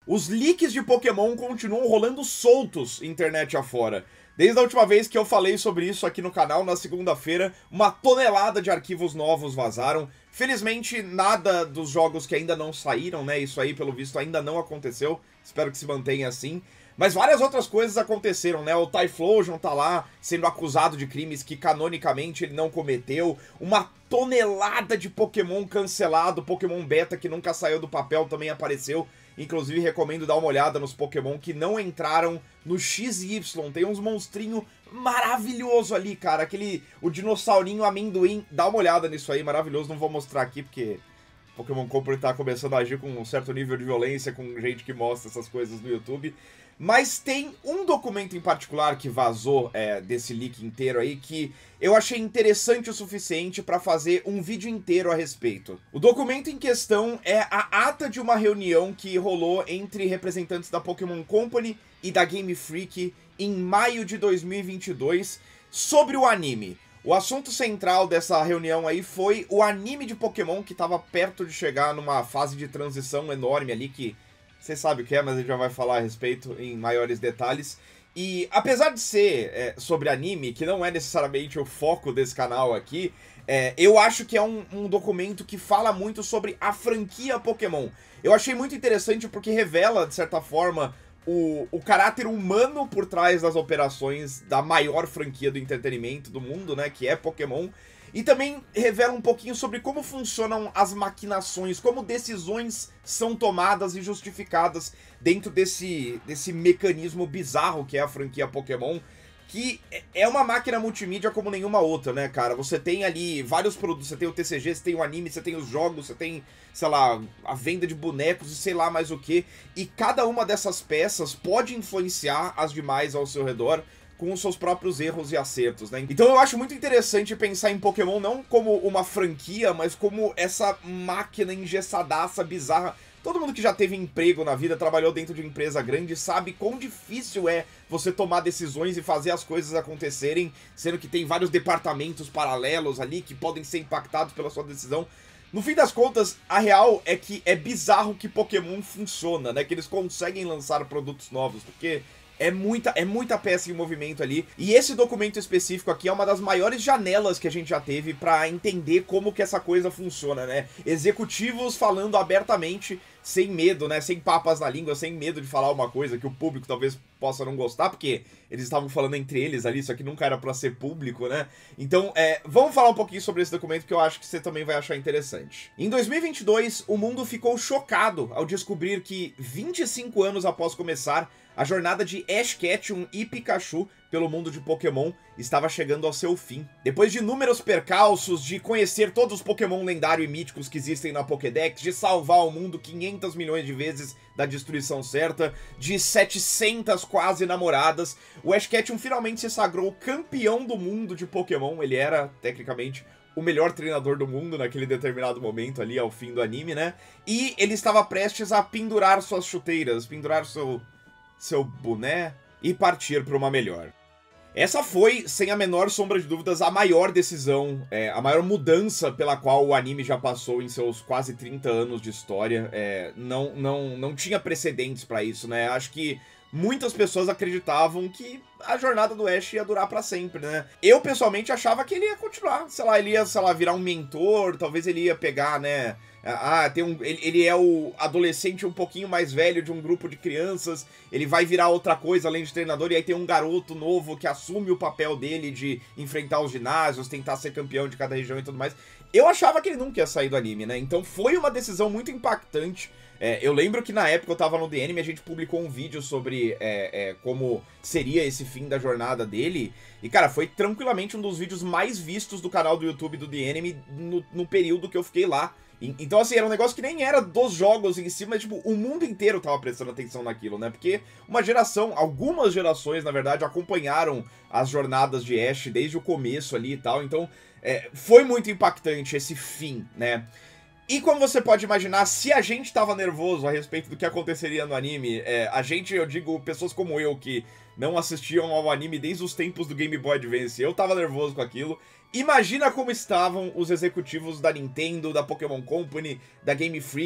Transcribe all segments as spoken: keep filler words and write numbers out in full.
Os leaks de Pokémon continuam rolando soltos internet afora. Desde a última vez que eu falei sobre isso aqui no canal, na segunda-feira, uma tonelada de arquivos novos vazaram. Felizmente, nada dos jogos que ainda não saíram, né? Isso aí, pelo visto, ainda não aconteceu. Espero que se mantenha assim. Mas várias outras coisas aconteceram, né? O Typhlosion tá lá sendo acusado de crimes que canonicamente ele não cometeu. Uma tonelada de Pokémon cancelado, Pokémon Beta que nunca saiu do papel também apareceu. Inclusive recomendo dar uma olhada nos Pokémon que não entraram no X Y. Tem uns monstrinhos maravilhosos ali, cara. Aquele, o dinossaurinho amendoim. Dá uma olhada nisso aí, maravilhoso. Não vou mostrar aqui porque Pokémon Company tá começando a agir com um certo nível de violência, com gente que mostra essas coisas no YouTube. Mas tem um documento em particular que vazou é, desse leak inteiro aí que eu achei interessante o suficiente para fazer um vídeo inteiro a respeito. O documento em questão é a ata de uma reunião que rolou entre representantes da Pokémon Company e da Game Freak em maio de dois mil e vinte e dois sobre o anime. O assunto central dessa reunião aí foi o anime de Pokémon que estava perto de chegar numa fase de transição enorme ali que... Você sabe o que é, mas a gente já vai falar a respeito em maiores detalhes. E apesar de ser é, sobre anime, que não é necessariamente o foco desse canal aqui, é, eu acho que é um, um documento que fala muito sobre a franquia Pokémon. Eu achei muito interessante porque revela, de certa forma, o, o caráter humano por trás das operações da maior franquia do entretenimento do mundo, né, que é Pokémon. E também revela um pouquinho sobre como funcionam as maquinações, como decisões são tomadas e justificadas dentro desse, desse mecanismo bizarro que é a franquia Pokémon, que é uma máquina multimídia como nenhuma outra, né, cara? Você tem ali vários produtos, você tem o T C G, você tem o anime, você tem os jogos, você tem, sei lá, a venda de bonecos e sei lá mais o que, e cada uma dessas peças pode influenciar as demais ao seu redor, com os seus próprios erros e acertos, né? Então eu acho muito interessante pensar em Pokémon não como uma franquia, mas como essa máquina engessadaça, bizarra. Todo mundo que já teve emprego na vida, trabalhou dentro de uma empresa grande, sabe quão difícil é você tomar decisões e fazer as coisas acontecerem, sendo que tem vários departamentos paralelos ali que podem ser impactados pela sua decisão. No fim das contas, a real é que é bizarro que Pokémon funciona, né? Que eles conseguem lançar produtos novos, porque... É muita, é muita peça em movimento ali, e esse documento específico aqui é uma das maiores janelas que a gente já teve pra entender como que essa coisa funciona, né? Executivos falando abertamente, sem medo, né? Sem papas na língua, sem medo de falar uma coisa que o público talvez possa não gostar, porque eles estavam falando entre eles ali, isso aqui nunca era pra ser público, né? Então, é, vamos falar um pouquinho sobre esse documento que eu acho que você também vai achar interessante. Em dois mil e vinte e dois, o mundo ficou chocado ao descobrir que, vinte e cinco anos após começar, a jornada de Ash Ketchum e Pikachu pelo mundo de Pokémon estava chegando ao seu fim. Depois de inúmeros percalços, de conhecer todos os Pokémon lendários e míticos que existem na Pokédex, de salvar o mundo quinhentos milhões de vezes da destruição certa, de setecentas quase namoradas, o Ash Ketchum finalmente se sagrou campeão do mundo de Pokémon. Ele era, tecnicamente, o melhor treinador do mundo naquele determinado momento ali, ao fim do anime, né? E ele estava prestes a pendurar suas chuteiras, pendurar seu... seu boné e partir para uma melhor. Essa foi, sem a menor sombra de dúvidas, a maior decisão, é, a maior mudança pela qual o anime já passou em seus quase trinta anos de história. É, não, não, não tinha precedentes para isso, né? Acho que muitas pessoas acreditavam que a jornada do Ash ia durar pra sempre, né? Eu, pessoalmente, achava que ele ia continuar. Sei lá, ele ia, sei lá, virar um mentor, talvez ele ia pegar, né... Ah, tem um, ele, ele é o adolescente um pouquinho mais velho de um grupo de crianças, ele vai virar outra coisa além de treinador, e aí tem um garoto novo que assume o papel dele de enfrentar os ginásios, tentar ser campeão de cada região e tudo mais. Eu achava que ele nunca ia sair do anime, né? Então foi uma decisão muito impactante. É, eu lembro que na época eu tava no The Anime, a gente publicou um vídeo sobre é, é, como seria esse fim da jornada dele. E, cara, foi tranquilamente um dos vídeos mais vistos do canal do YouTube do The Anime no, no período que eu fiquei lá. Então, assim, era um negócio que nem era dos jogos em si, mas, tipo, o mundo inteiro tava prestando atenção naquilo, né? Porque uma geração, algumas gerações, na verdade, acompanharam as jornadas de Ash desde o começo ali e tal. Então, é, foi muito impactante esse fim, né? E como você pode imaginar, se a gente tava nervoso a respeito do que aconteceria no anime, é, a gente, eu digo, pessoas como eu, que não assistiam ao anime desde os tempos do Game Boy Advance, eu tava nervoso com aquilo. Imagina como estavam os executivos da Nintendo, da Pokémon Company, da Game Freak,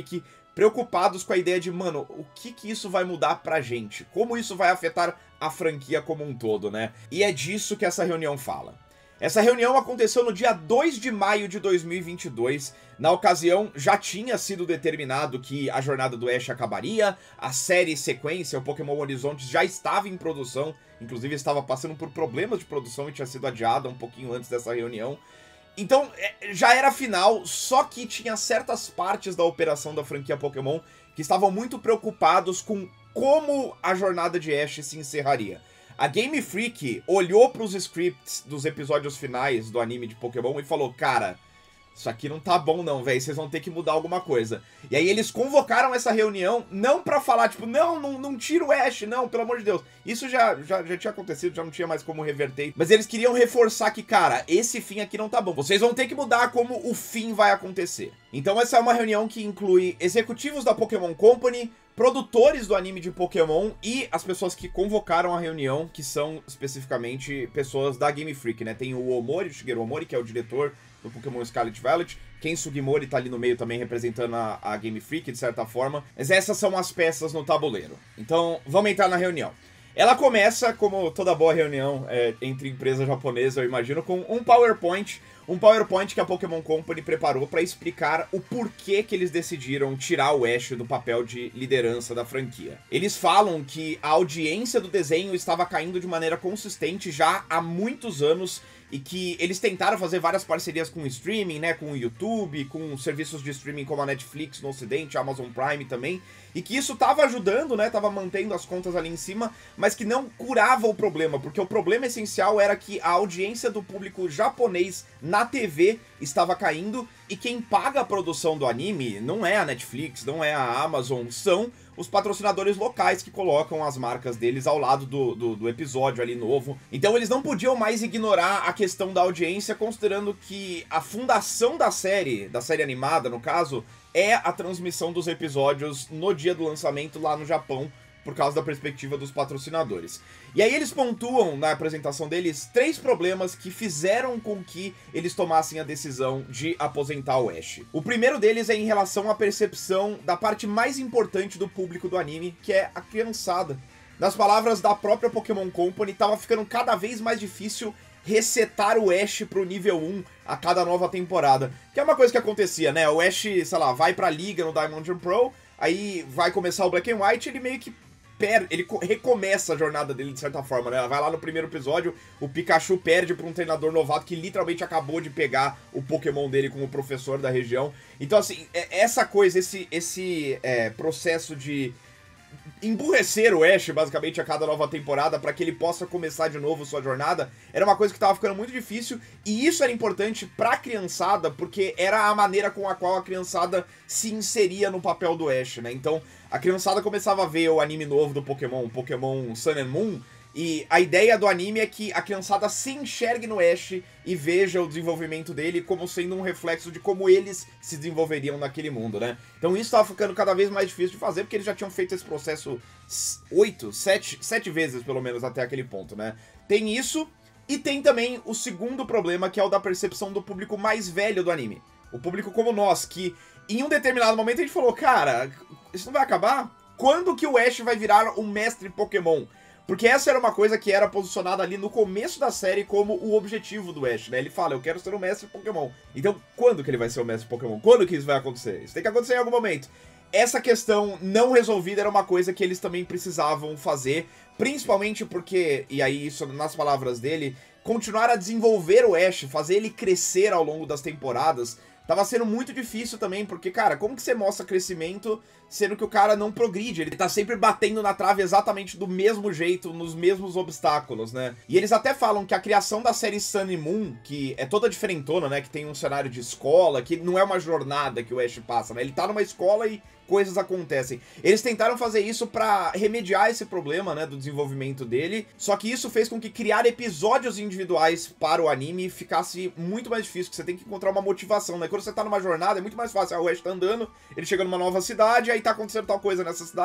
preocupados com a ideia de, mano, o que que isso vai mudar pra gente? Como isso vai afetar a franquia como um todo, né? E é disso que essa reunião fala. Essa reunião aconteceu no dia dois de maio de dois mil e vinte e dois. Na ocasião, já tinha sido determinado que a jornada do Ash acabaria, a série sequência, o Pokémon Horizontes, já estava em produção, inclusive estava passando por problemas de produção e tinha sido adiada um pouquinho antes dessa reunião. Então, já era final, só que tinha certas partes da operação da franquia Pokémon que estavam muito preocupados com como a jornada de Ash se encerraria. A Game Freak olhou para os scripts dos episódios finais do anime de Pokémon e falou, cara, isso aqui não tá bom não, velho, vocês vão ter que mudar alguma coisa. E aí eles convocaram essa reunião, não pra falar, tipo, não, não, não tira o Ash, não, pelo amor de Deus. Isso já, já, já tinha acontecido, já não tinha mais como reverter. Mas eles queriam reforçar que, cara, esse fim aqui não tá bom. Vocês vão ter que mudar como o fim vai acontecer. Então essa é uma reunião que inclui executivos da Pokémon Company, produtores do anime de Pokémon e as pessoas que convocaram a reunião, que são especificamente pessoas da Game Freak, né? Tem o Omori, o Shigeru Omori, que é o diretor do Pokémon Scarlet Violet. Ken Sugimori tá ali no meio também representando a, a Game Freak, de certa forma. Mas essas são as peças no tabuleiro. Então, vamos entrar na reunião. Ela começa, como toda boa reunião é, entre empresas japonesas, eu imagino, com um PowerPoint. Um PowerPoint que a Pokémon Company preparou para explicar o porquê que eles decidiram tirar o Ash do papel de liderança da franquia. Eles falam que a audiência do desenho estava caindo de maneira consistente já há muitos anos e que eles tentaram fazer várias parcerias com o streaming, né, com o YouTube, com serviços de streaming como a Netflix no Ocidente, a Amazon Prime também, e que isso tava ajudando, né, tava mantendo as contas ali em cima, mas que não curava o problema, porque o problema essencial era que a audiência do público japonês na T V estava caindo, e quem paga a produção do anime não é a Netflix, não é a Amazon, são os patrocinadores locais que colocam as marcas deles ao lado do, do, do episódio ali novo. Então eles não podiam mais ignorar a questão da audiência, considerando que a fundação da série, da série animada no caso, é a transmissão dos episódios no dia do lançamento lá no Japão, por causa da perspectiva dos patrocinadores. E aí eles pontuam na apresentação deles três problemas que fizeram com que eles tomassem a decisão de aposentar o Ash. O primeiro deles é em relação à percepção da parte mais importante do público do anime, que é a criançada. Nas palavras da própria Pokémon Company, tava ficando cada vez mais difícil resetar o Ash pro nível um a cada nova temporada. Que é uma coisa que acontecia, né? O Ash, sei lá, vai pra liga no Diamond and Pro, aí vai começar o Black and White, ele meio que ele recomeça a jornada dele de certa forma, né? Vai lá no primeiro episódio, o Pikachu perde pra um treinador novato que literalmente acabou de pegar o Pokémon dele como professor da região. Então, assim, essa coisa, esse, esse é, processo de emburrecer o Ash, basicamente, a cada nova temporada, pra que ele possa começar de novo sua jornada, era uma coisa que tava ficando muito difícil, e isso era importante pra criançada, porque era a maneira com a qual a criançada se inseria no papel do Ash, né? Então, a criançada começava a ver o anime novo do Pokémon, Pokémon Sun and Moon, e a ideia do anime é que a criançada se enxergue no Ash e veja o desenvolvimento dele como sendo um reflexo de como eles se desenvolveriam naquele mundo, né? Então isso estava ficando cada vez mais difícil de fazer, porque eles já tinham feito esse processo oito, sete, sete vezes pelo menos até aquele ponto, né? Tem isso, e tem também o segundo problema, que é o da percepção do público mais velho do anime. O público como nós, que em um determinado momento a gente falou, cara, isso não vai acabar? Quando que o Ash vai virar um mestre Pokémon? Porque essa era uma coisa que era posicionada ali no começo da série como o objetivo do Ash, né? Ele fala, eu quero ser o mestre Pokémon. Então, quando que ele vai ser o mestre Pokémon? Quando que isso vai acontecer? Isso tem que acontecer em algum momento. Essa questão não resolvida era uma coisa que eles também precisavam fazer, principalmente porque, e aí isso nas palavras dele, continuar a desenvolver o Ash, fazer ele crescer ao longo das temporadas, tava sendo muito difícil também, porque, cara, como que você mostra crescimento sendo que o cara não progride? Ele tá sempre batendo na trave exatamente do mesmo jeito, nos mesmos obstáculos, né? E eles até falam que a criação da série Sun e Moon, que é toda diferentona, né? Que tem um cenário de escola, que não é uma jornada que o Ash passa, né? Ele tá numa escola e coisas acontecem. Eles tentaram fazer isso pra remediar esse problema, né, do desenvolvimento dele, só que isso fez com que criar episódios individuais para o anime ficasse muito mais difícil, porque você tem que encontrar uma motivação, né? Quando você tá numa jornada é muito mais fácil, ah, o Ash tá andando, ele chega numa nova cidade, aí tá acontecendo tal coisa nessa cidade,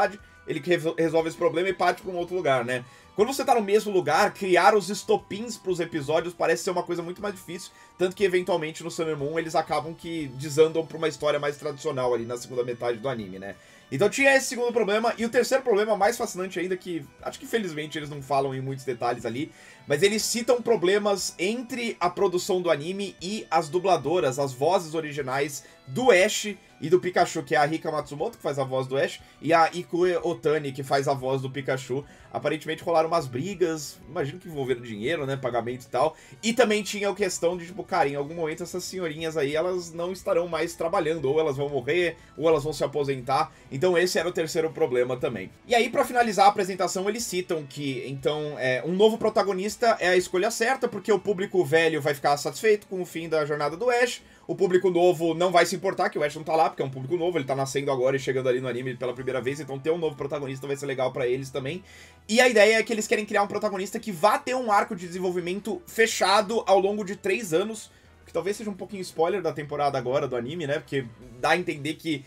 ele resolve esse problema e parte pra um outro lugar, né? Quando você tá no mesmo lugar, criar os estopins pros episódios parece ser uma coisa muito mais difícil, tanto que eventualmente no Sun and Moon eles acabam que desandam pra uma história mais tradicional ali na segunda metade do anime, né? Então tinha esse segundo problema, e o terceiro problema, mais fascinante ainda, que acho que felizmente eles não falam em muitos detalhes ali, mas eles citam problemas entre a produção do anime e as dubladoras, as vozes originais do Ash e do Pikachu, que é a Rika Matsumoto, que faz a voz do Ash, e a Ikue Otani, que faz a voz do Pikachu. Aparentemente rolaram umas brigas, imagino que envolveram dinheiro, né, pagamento e tal, e também tinha a questão de, tipo, cara, em algum momento essas senhorinhas aí, elas não estarão mais trabalhando, ou elas vão morrer, ou elas vão se aposentar, então esse era o terceiro problema também. E aí, pra finalizar a apresentação, eles citam que, então, é, um novo protagonista é a escolha certa, porque o público velho vai ficar satisfeito com o fim da jornada do Ash, o público novo não vai se importar que o Ash não tá lá, porque é um público novo, ele tá nascendo agora e chegando ali no anime pela primeira vez, então ter um novo protagonista vai ser legal pra eles também. E a ideia é que eles querem criar um protagonista que vá ter um arco de desenvolvimento fechado ao longo de três anos, que talvez seja um pouquinho spoiler da temporada agora do anime, né, porque dá a entender que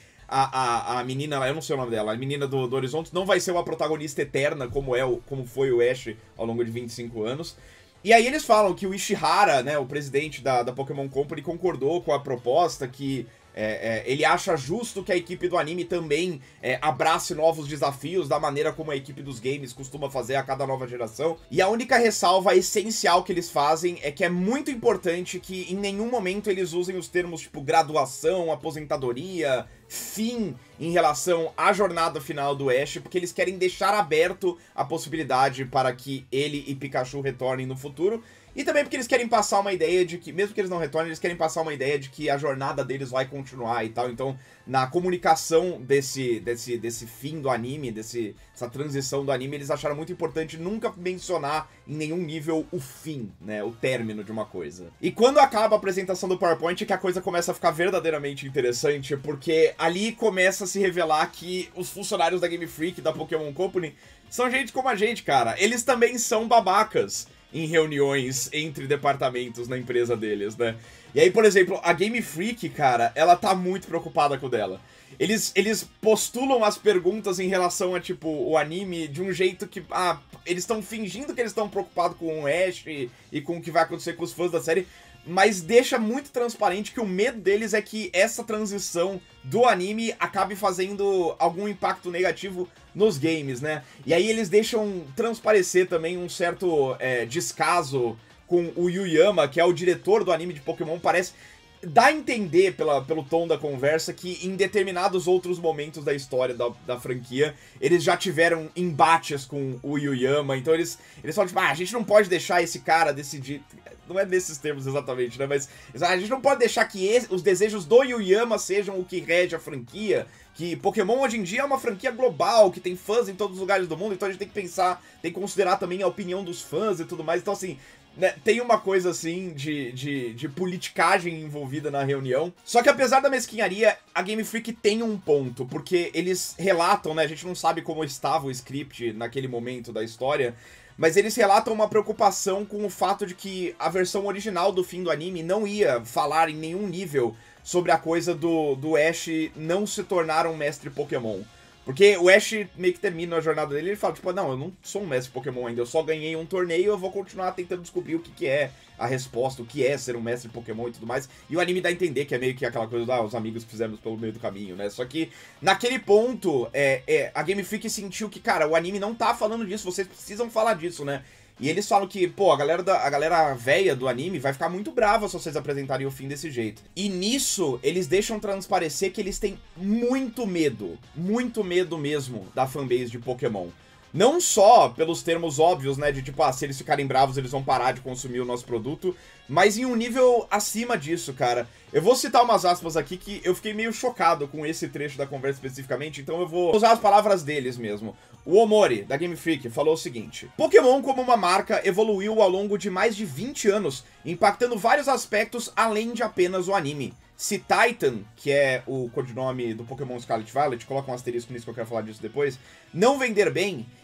a, a, a menina, eu não sei o nome dela, a menina do, do Horizonte não vai ser uma protagonista eterna como, é, como foi o Ash ao longo de vinte e cinco anos. E aí eles falam que o Ishihara, né, o presidente da, da Pokémon Company, concordou com a proposta, que é, é, ele acha justo que a equipe do anime também é, abrace novos desafios da maneira como a equipe dos games costuma fazer a cada nova geração. E a única ressalva essencial que eles fazem é que é muito importante que em nenhum momento eles usem os termos tipo graduação, aposentadoria, fim em relação à jornada final do Ash, porque eles querem deixar aberto a possibilidade para que ele e Pikachu retornem no futuro. E também porque eles querem passar uma ideia de que, mesmo que eles não retornem, eles querem passar uma ideia de que a jornada deles vai continuar e tal. Então, na comunicação desse, desse, desse fim do anime, desse, dessa transição do anime, eles acharam muito importante nunca mencionar em nenhum nível o fim, né, o término de uma coisa. E quando acaba a apresentação do PowerPoint é que a coisa começa a ficar verdadeiramente interessante, porque ali começa a se revelar que os funcionários da Game Freak, da Pokémon Company, são gente como a gente, cara. Eles também são babacas em reuniões entre departamentos na empresa deles, né? E aí, por exemplo, a Game Freak, cara, ela tá muito preocupada com o dela. Eles, eles postulam as perguntas em relação a, tipo, o anime de um jeito que, ah, eles estão fingindo que eles estão preocupados com o Ash e, e com o que vai acontecer com os fãs da série, mas deixa muito transparente que o medo deles é que essa transição do anime acabe fazendo algum impacto negativo nos games, né? E aí eles deixam transparecer também um certo é, descaso com o Yuyama, que é o diretor do anime de Pokémon. Parece... dá a entender, pela, pelo tom da conversa, que em determinados outros momentos da história da, da franquia, eles já tiveram embates com o Yuyama, então eles, eles falam, tipo, ah, a gente não pode deixar esse cara decidir... Não é nesses termos exatamente, né? Mas a gente não pode deixar que esse, os desejos do Yuyama sejam o que rege a franquia. Que Pokémon hoje em dia é uma franquia global, que tem fãs em todos os lugares do mundo, então a gente tem que pensar, tem que considerar também a opinião dos fãs e tudo mais. Então, assim, né, tem uma coisa, assim, de, de, de politicagem envolvida na reunião. Só que apesar da mesquinharia, a Game Freak tem um ponto, porque eles relatam, né? A gente não sabe como estava o script naquele momento da história, mas eles relatam uma preocupação com o fato de que a versão original do fim do anime não ia falar em nenhum nível sobre a coisa do, do Ash não se tornar um mestre Pokémon. Porque o Ash meio que termina a jornada dele e ele fala, tipo, não, eu não sou um mestre Pokémon ainda, eu só ganhei um torneio, eu vou continuar tentando descobrir o que, que é a resposta, o que é ser um mestre Pokémon e tudo mais. E o anime dá a entender que é meio que aquela coisa, ah, os amigos que fizemos pelo meio do caminho, né? Só que, naquele ponto, é, é, a Game Freak sentiu que, cara, o anime não tá falando disso, vocês precisam falar disso, né? E eles falam que, pô, a galera, da, a galera véia do anime vai ficar muito brava se vocês apresentarem o fim desse jeito. E nisso, eles deixam transparecer que eles têm muito medo, muito medo mesmo da fanbase de Pokémon. Não só pelos termos óbvios, né, de tipo, ah, se eles ficarem bravos eles vão parar de consumir o nosso produto, mas em um nível acima disso, cara. Eu vou citar umas aspas aqui que eu fiquei meio chocado com esse trecho da conversa especificamente, então eu vou usar as palavras deles mesmo. O Omori, da Game Freak, falou o seguinte: Pokémon como uma marca evoluiu ao longo de mais de vinte anos, impactando vários aspectos além de apenas o anime. Se Titan, que é o codinome do Pokémon Scarlet Violet, coloca um asterisco nisso que eu quero falar disso depois, não vender bem,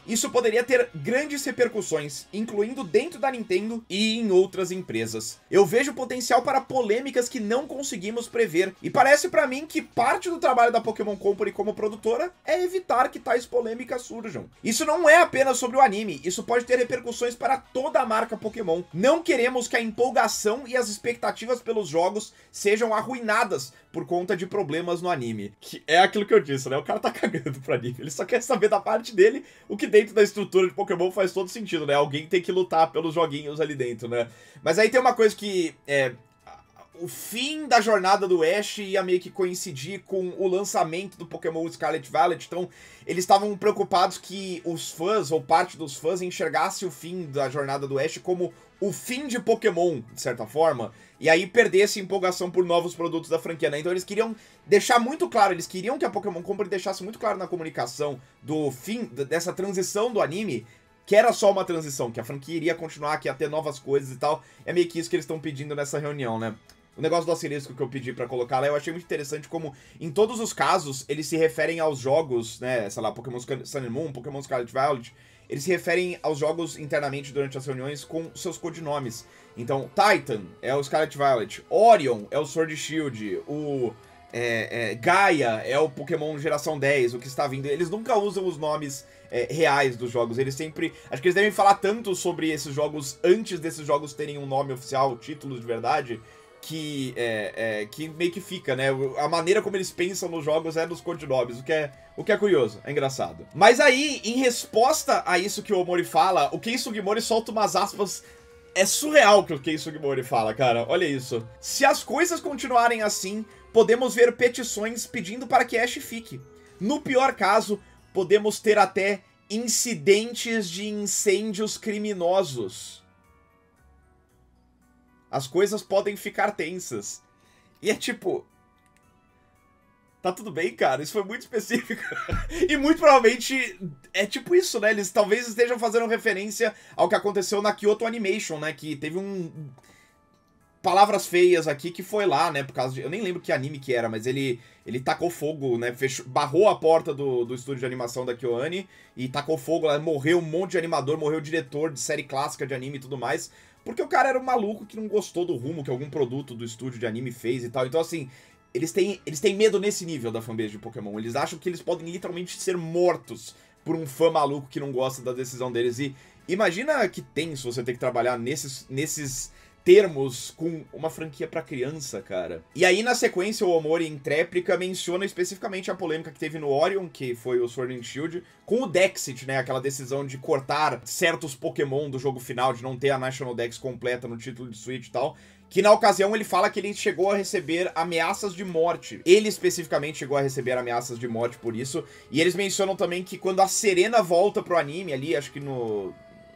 isso poderia ter grandes repercussões, incluindo dentro da Nintendo e em outras empresas. Eu vejo potencial para polêmicas que não conseguimos prever, e parece pra mim que parte do trabalho da Pokémon Company como produtora é evitar que tais polêmicas surjam. Isso não é apenas sobre o anime, isso pode ter repercussões para toda a marca Pokémon. Não queremos que a empolgação e as expectativas pelos jogos sejam arruinadas por conta de problemas no anime. Que é aquilo que eu disse, né? O cara tá cagando pro anime, ele só quer saber da parte dele, o que dentro da estrutura de Pokémon faz todo sentido, né? Alguém tem que lutar pelos joguinhos ali dentro, né? Mas aí tem uma coisa que é... o fim da jornada do Ash ia meio que coincidir com o lançamento do Pokémon Scarlet Violet, então eles estavam preocupados que os fãs, ou parte dos fãs, enxergasse o fim da jornada do Ash como o fim de Pokémon, de certa forma, e aí perdesse empolgação por novos produtos da franquia, né? Então eles queriam deixar muito claro, eles queriam que a Pokémon Company deixasse muito claro na comunicação do fim, dessa transição do anime, que era só uma transição, que a franquia iria continuar, que ia ter novas coisas e tal. É meio que isso que eles estão pedindo nessa reunião, né? O negócio do asterisco que eu pedi pra colocar lá, eu achei muito interessante como, em todos os casos, eles se referem aos jogos, né, sei lá, Pokémon Sun and Moon, Pokémon Scarlet Violet, eles se referem aos jogos internamente durante as reuniões com seus codinomes. Então, Titan é o Scarlet Violet, Orion é o Sword Shield, o é, é, Gaia é o Pokémon Geração dez, o que está vindo. Eles nunca usam os nomes é, reais dos jogos, eles sempre... Acho que eles devem falar tanto sobre esses jogos antes desses jogos terem um nome oficial, títulos de verdade, que, é, é, que meio que fica, né? A maneira como eles pensam nos jogos é nos codinomes, o que é, o que é curioso, é engraçado. Mas aí, em resposta a isso que o Omori fala, o Ken Sugimori solta umas aspas... É surreal o que o Ken Sugimori fala, cara, olha isso. Se as coisas continuarem assim, podemos ver petições pedindo para que Ash fique. No pior caso, podemos ter até incidentes de incêndios criminosos. As coisas podem ficar tensas. E é tipo... Tá tudo bem, cara, isso foi muito específico. E muito provavelmente é tipo isso, né? Eles talvez estejam fazendo referência ao que aconteceu na Kyoto Animation, né? Que teve um... palavras feias aqui que foi lá, né? Por causa de... Eu nem lembro que anime que era, mas ele, ele tacou fogo, né? Fechou... Barrou a porta do, do estúdio de animação da KyoAni e tacou fogo lá. Morreu um monte de animador, morreu diretor de série clássica de anime e tudo mais. Porque o cara era um maluco que não gostou do rumo que algum produto do estúdio de anime fez e tal. Então, assim... Eles têm, eles têm medo nesse nível da fanbase de Pokémon. Eles acham que eles podem literalmente ser mortos por um fã maluco que não gosta da decisão deles. E imagina que tenso você ter que trabalhar nesses, nesses termos com uma franquia pra criança, cara. E aí, na sequência, o Omori em Tréplica menciona especificamente a polêmica que teve no Orion, que foi o Sword and Shield, com o Dexit, né? Aquela decisão de cortar certos Pokémon do jogo final, de não ter a National Dex completa no título de Switch e tal. Que na ocasião ele fala que ele chegou a receber ameaças de morte. Ele especificamente chegou a receber ameaças de morte por isso. E eles mencionam também que quando a Serena volta pro anime ali, acho que no...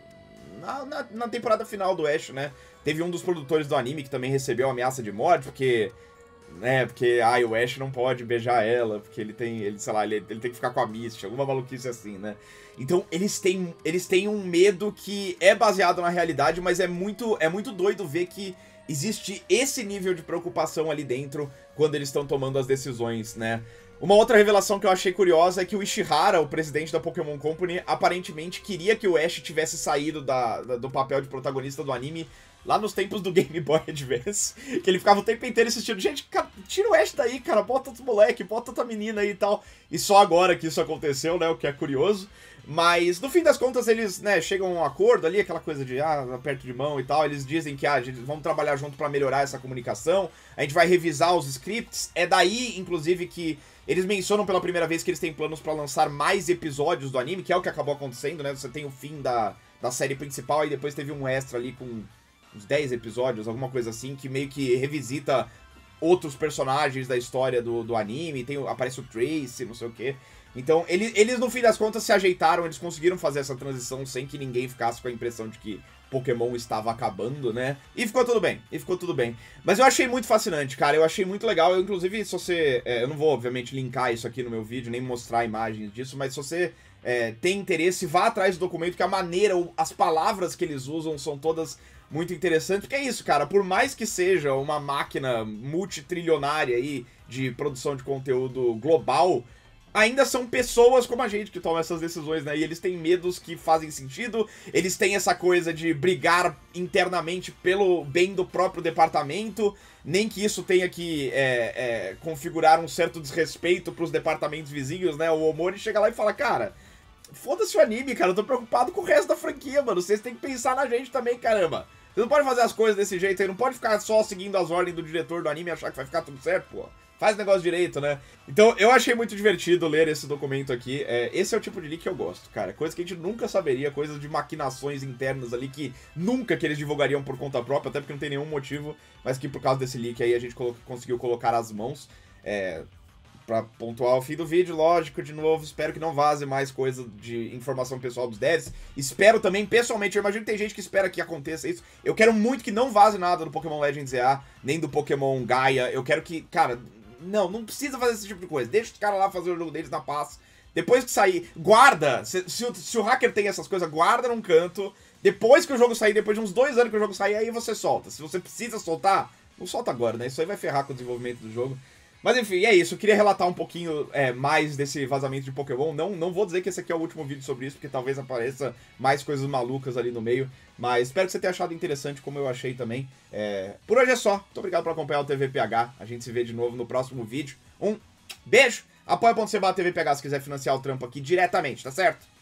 Na, na, na temporada final do Ash, né? Teve um dos produtores do anime que também recebeu ameaça de morte, porque... né, porque, ai, o Ash não pode beijar ela, porque ele tem, ele, sei lá, ele, ele tem que ficar com a Misty, alguma maluquice assim, né? Então, eles têm, eles têm um medo que é baseado na realidade, mas é muito, é muito doido ver que existe esse nível de preocupação ali dentro quando eles estão tomando as decisões, né? Uma outra revelação que eu achei curiosa é que o Ishihara, o presidente da Pokémon Company, aparentemente queria que o Ash tivesse saído da, da, do papel de protagonista do anime lá nos tempos do Game Boy Advance, que ele ficava o tempo inteiro assistindo, gente, cara, tira o Ash daí, cara, bota outro moleque, bota outra menina aí e tal. E só agora que isso aconteceu, né, o que é curioso. Mas, no fim das contas, eles, né, chegam a um acordo ali, aquela coisa de, ah, aperto de mão e tal. Eles dizem que, ah, gente, vamos trabalhar junto pra melhorar essa comunicação. A gente vai revisar os scripts. É daí, inclusive, que eles mencionam pela primeira vez que eles têm planos pra lançar mais episódios do anime, que é o que acabou acontecendo, né? Você tem o fim da, da série principal e depois teve um extra ali com uns dez episódios, alguma coisa assim, que meio que revisita outros personagens da história do, do anime. Tem, aparece o Trace, não sei o quê. Então, eles, eles, no fim das contas, se ajeitaram, eles conseguiram fazer essa transição sem que ninguém ficasse com a impressão de que Pokémon estava acabando, né? E ficou tudo bem, e ficou tudo bem. Mas eu achei muito fascinante, cara, eu achei muito legal. Eu, inclusive, se você... É, eu não vou, obviamente, linkar isso aqui no meu vídeo, nem mostrar imagens disso, mas se você é, tem interesse, vá atrás do documento, que a maneira, as palavras que eles usam são todas muito interessantes. Porque é isso, cara, por mais que seja uma máquina multitrilionária aí de produção de conteúdo global... ainda são pessoas como a gente que tomam essas decisões, né? E eles têm medos que fazem sentido, eles têm essa coisa de brigar internamente pelo bem do próprio departamento, nem que isso tenha que é, é, configurar um certo desrespeito pros departamentos vizinhos, né? O Omori chega lá e fala, cara, foda-se o anime, cara, eu tô preocupado com o resto da franquia, mano, vocês têm que pensar na gente também, caramba. Você não pode fazer as coisas desse jeito aí, não pode ficar só seguindo as ordens do diretor do anime e achar que vai ficar tudo certo, pô. Faz o negócio direito, né? Então, eu achei muito divertido ler esse documento aqui. É, esse é o tipo de leak que eu gosto, cara. Coisa que a gente nunca saberia, coisas de maquinações internas ali que nunca que eles divulgariam por conta própria, até porque não tem nenhum motivo, mas que por causa desse leak aí a gente colo- conseguiu colocar as mãos. É, pra pontuar o fim do vídeo, lógico, de novo, espero que não vaze mais coisa de informação pessoal dos devs. Espero também, pessoalmente, eu imagino que tem gente que espera que aconteça isso. Eu quero muito que não vaze nada do Pokémon Legends E A, nem do Pokémon Gaia. Eu quero que, cara, não, não precisa fazer esse tipo de coisa. Deixa os caras lá fazer o jogo deles na paz. Depois que sair, guarda. Se, se, o, se o hacker tem essas coisas, guarda num canto. Depois que o jogo sair, depois de uns dois anos que o jogo sair, aí você solta. Se você precisa soltar, não solta agora, né? Isso aí vai ferrar com o desenvolvimento do jogo. Mas enfim, é isso. Eu queria relatar um pouquinho é, mais desse vazamento de Pokémon. Não, não vou dizer que esse aqui é o último vídeo sobre isso, porque talvez apareça mais coisas malucas ali no meio. Mas espero que você tenha achado interessante, como eu achei também. É... Por hoje é só. Muito obrigado por acompanhar o T V P H. A gente se vê de novo no próximo vídeo. Um beijo. Apoia ponto c barra T V P H se quiser financiar o trampo aqui diretamente, tá certo?